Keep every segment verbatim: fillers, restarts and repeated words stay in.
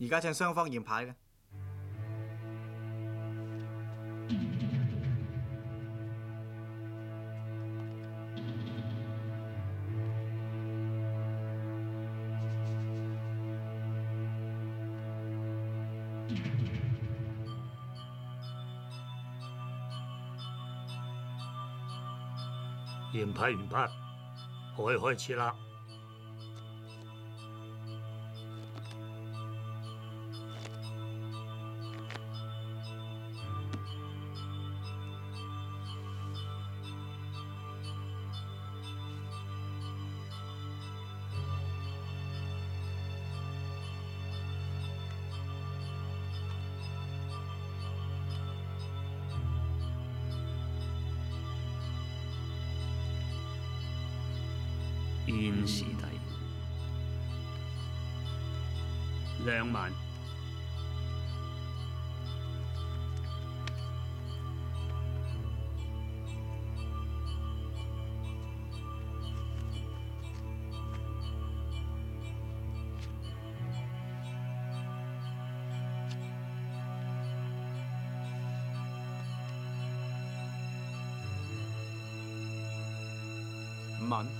而家請雙方驗牌嘅。 驗牌完畢，可以開始啦。 現時底兩萬， 五萬。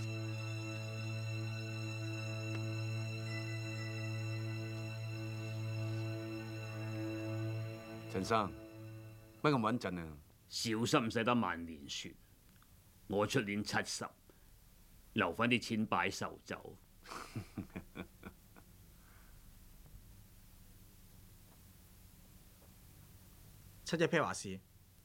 陳生，乜咁穩陣啊？ 小心唔使得萬年船。我出年七十，留翻啲錢擺壽酒。 七隻啤華士。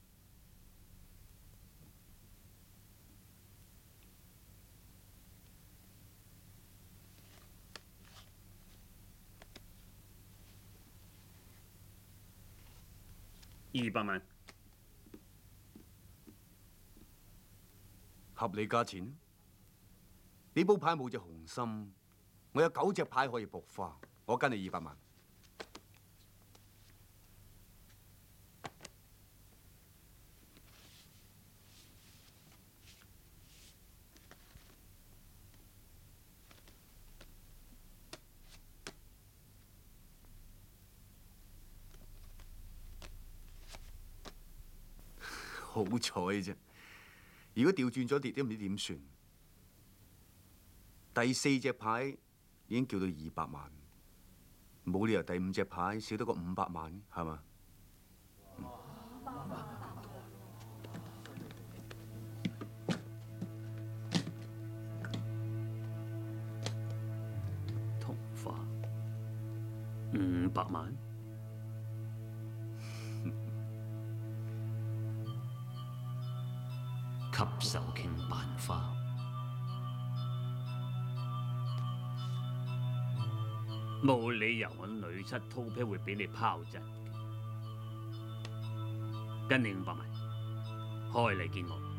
二百萬， 合理價錢。呢鋪牌冇隻紅心，我有九隻牌可以博花，我跟你二百萬。好彩啫！如果調轉咗跌，都唔知點算。第四隻牌已經叫到二百萬，冇理由第五隻牌少得個五百萬，係嘛？ 同花五百萬。吸手傾扮花，冇理由我女七套啤會俾你拋窒嘅。跟你五百萬，開嚟見我。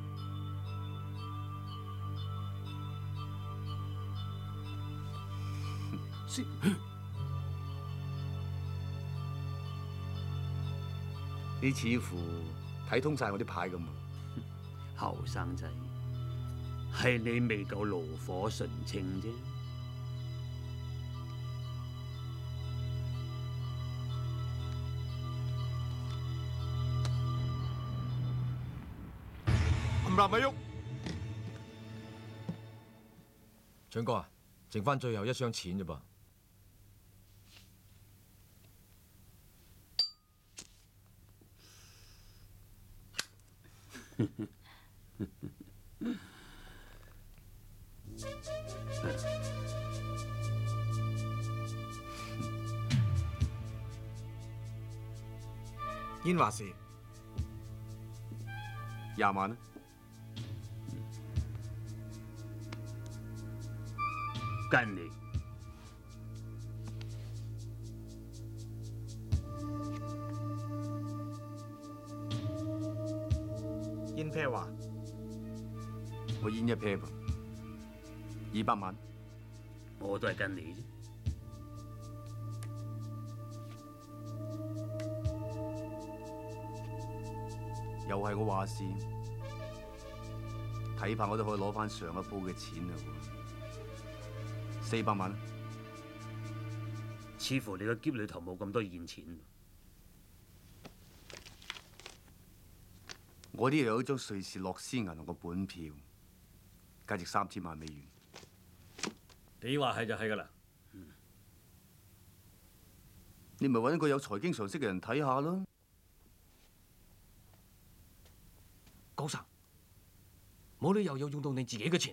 你似乎睇通晒我啲牌咁啊！ 後生仔，係你未夠爐火純青啫。 冚唪唥咪喐！長哥啊，剩翻最後一箱錢啫噃。 煙華士，廿萬啊！ 跟你煙啤話，我煙一啤噃，二百萬， 我都係跟你啫。 又係我話事，睇怕我都可以攞翻上一鋪嘅錢啦喎，四百萬， 黐似乎你個篋裏頭冇咁多現錢。 我呢度有一張瑞士洛斯銀行嘅本票，價值三千萬美元。 你話係就係㗎啦。 你咪揾個有財經常識嘅人睇下咯。 江生，冇理由又用到你自己嘅錢。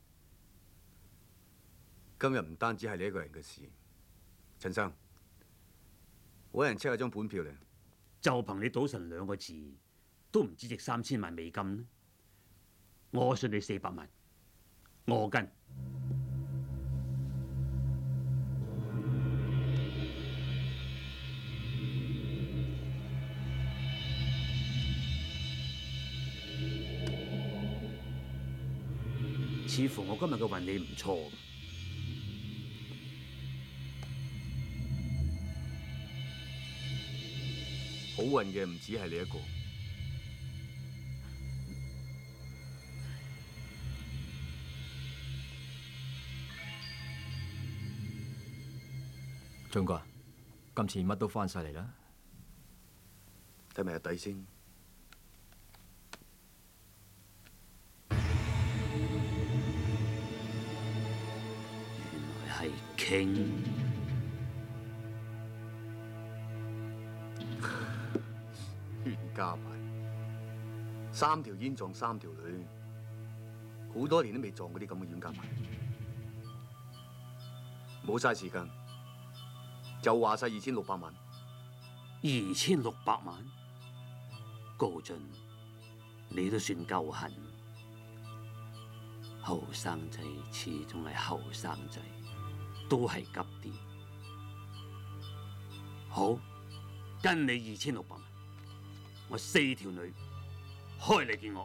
今日唔單止係你一個人嘅事，陳生，揾人 check 下張本票嚟。 就憑你賭神兩個字，都唔止值三千萬美金呢。我信你四百萬，我跟。似乎我今日嘅運氣唔錯。 好運嘅唔止係你一個。 俊哥，今次乜都翻晒嚟啦。 睇埋日底先。 原來係傾。 冤家牌，三條煙撞三條女，好多年都未撞過啲咁嘅冤家牌。冇嘥時間，就話晒二千六百萬。 二千六百萬，高進，你都算夠狠。後生仔始終係後生仔，都係急啲。好，跟你二千六百萬。我四條女開嚟見我。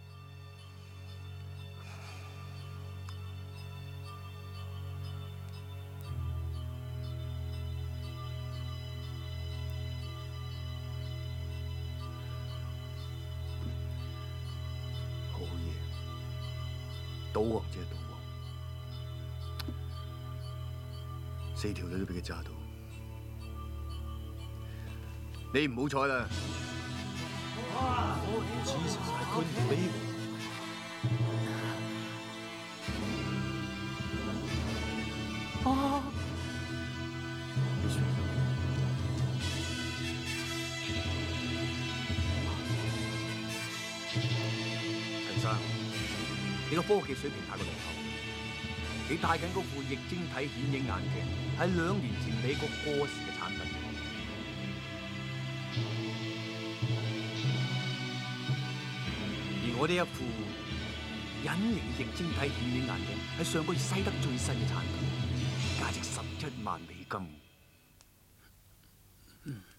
好嘢，賭王即係賭王，四條女都俾佢揸到，你唔好彩啦。 Jesus, I couldn't believe it. 啊！ 陳生，你個科技水平太過落後。你戴緊嗰副液晶體顯影眼鏡係兩年前美國過時嘅產品。而我呢一副隱形液晶體顯影眼鏡係上個月西德最新嘅產品，價值十一萬美金。